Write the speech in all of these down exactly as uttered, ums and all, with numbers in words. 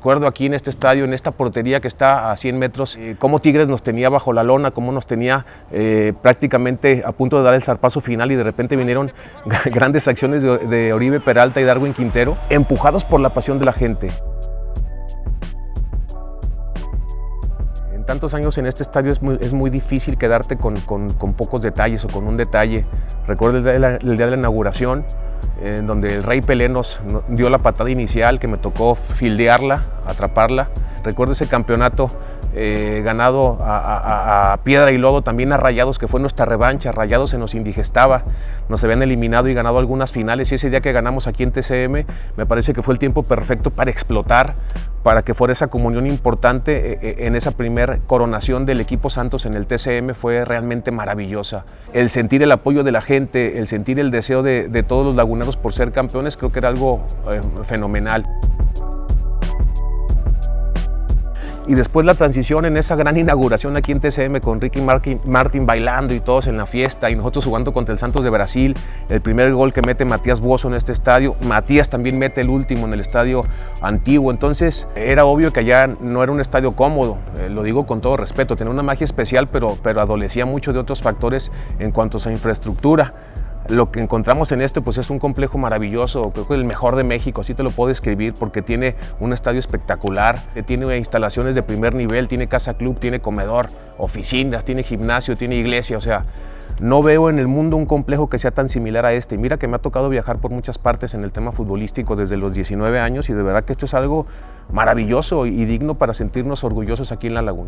Recuerdo aquí en este estadio, en esta portería que está a cien metros, eh, cómo Tigres nos tenía bajo la lona, cómo nos tenía eh, prácticamente a punto de dar el zarpazo final y de repente vinieron grandes acciones de, de Oribe Peralta y Darwin Quintero, empujados por la pasión de la gente. En tantos años en este estadio es muy, es muy difícil quedarte con, con, con pocos detalles o con un detalle. Recuerdo el día de la, el día de la inauguración, en donde el Rey Pelé nos dio la patada inicial, que me tocó fildearla, atraparla. Recuerdo ese campeonato eh, ganado a, a, a piedra y lodo, también a Rayados, que fue nuestra revancha. Rayados se nos indigestaba, nos habían eliminado y ganado algunas finales, y ese día que ganamos aquí en T C M, me parece que fue el tiempo perfecto para explotar, para que fuera esa comunión importante en esa primer coronación del equipo Santos en el T C M. Fue realmente maravillosa. El sentir el apoyo de la gente, el sentir el deseo de, de todos los laguneros por ser campeones, creo que era algo eh, fenomenal. Y después la transición en esa gran inauguración aquí en T C M con Ricky Martin, Martin bailando y todos en la fiesta y nosotros jugando contra el Santos de Brasil, el primer gol que mete Matías Buoso en este estadio, Matías también mete el último en el estadio antiguo. Entonces era obvio que allá no era un estadio cómodo, eh, lo digo con todo respeto, tenía una magia especial, pero, pero adolecía mucho de otros factores en cuanto a su infraestructura. Lo que encontramos en este pues es un complejo maravilloso, creo que el mejor de México, así te lo puedo describir, porque tiene un estadio espectacular, tiene instalaciones de primer nivel, tiene casa club, tiene comedor, oficinas, tiene gimnasio, tiene iglesia. O sea, no veo en el mundo un complejo que sea tan similar a este. Mira que me ha tocado viajar por muchas partes en el tema futbolístico desde los diecinueve años y de verdad que esto es algo maravilloso y digno para sentirnos orgullosos aquí en La Laguna.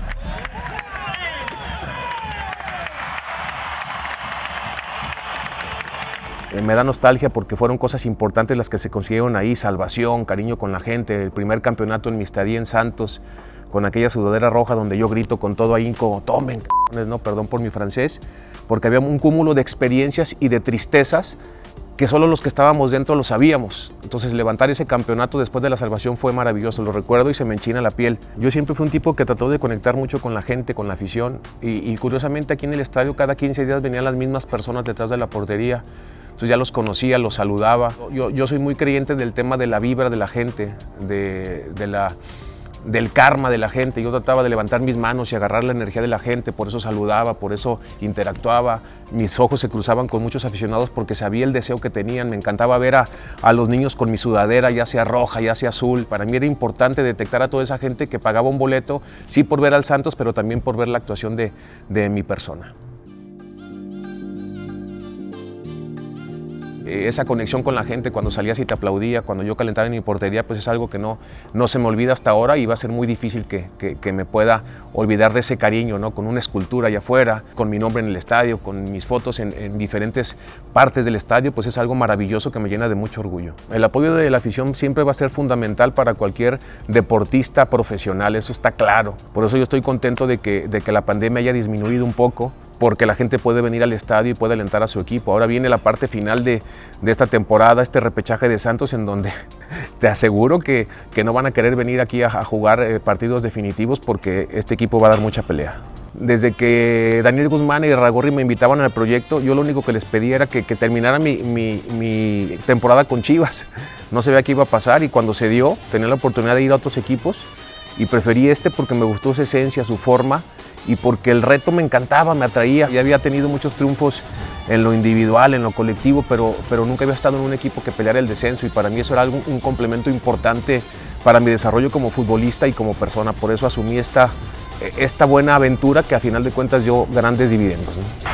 Me da nostalgia porque fueron cosas importantes las que se consiguieron ahí, salvación, cariño con la gente, el primer campeonato en mi estadía en Santos, con aquella sudadera roja donde yo grito con todo ahínco, tomen, c******, no, perdón por mi francés, porque había un cúmulo de experiencias y de tristezas que solo los que estábamos dentro lo sabíamos. Entonces levantar ese campeonato después de la salvación fue maravilloso, lo recuerdo y se me enchina la piel. Yo siempre fui un tipo que trató de conectar mucho con la gente, con la afición, y, y curiosamente aquí en el estadio cada quince días venían las mismas personas detrás de la portería. Entonces ya los conocía, los saludaba. Yo, yo soy muy creyente del tema de la vibra de la gente, de, de la, del karma de la gente. Yo trataba de levantar mis manos y agarrar la energía de la gente, por eso saludaba, por eso interactuaba. Mis ojos se cruzaban con muchos aficionados porque sabía el deseo que tenían. Me encantaba ver a, a los niños con mi sudadera, ya sea roja, ya sea azul. Para mí era importante detectar a toda esa gente que pagaba un boleto, sí por ver al Santos, pero también por ver la actuación de, de mi persona. Esa conexión con la gente cuando salías y te aplaudía, cuando yo calentaba en mi portería, pues es algo que no, no se me olvida hasta ahora y va a ser muy difícil que, que, que me pueda olvidar de ese cariño, ¿no? Con una escultura allá afuera, con mi nombre en el estadio, con mis fotos en, en diferentes partes del estadio, pues es algo maravilloso que me llena de mucho orgullo. El apoyo de la afición siempre va a ser fundamental para cualquier deportista profesional, eso está claro. Por eso yo estoy contento de que, de que la pandemia haya disminuido un poco, porque la gente puede venir al estadio y puede alentar a su equipo. Ahora viene la parte final de, de esta temporada, este repechaje de Santos, en donde te aseguro que, que no van a querer venir aquí a, a jugar eh, partidos definitivos porque este equipo va a dar mucha pelea. Desde que Daniel Guzmán y Ragorri me invitaban al proyecto, yo lo único que les pedía era que, que terminara mi, mi, mi temporada con Chivas. No sabía qué iba a pasar y cuando se dio, tenía la oportunidad de ir a otros equipos y preferí este porque me gustó su esencia, su forma, y porque el reto me encantaba, me atraía. Ya había tenido muchos triunfos en lo individual, en lo colectivo, pero, pero nunca había estado en un equipo que peleara el descenso y para mí eso era algo, un complemento importante para mi desarrollo como futbolista y como persona. Por eso asumí esta, esta buena aventura que a final de cuentas dio grandes dividendos, ¿no?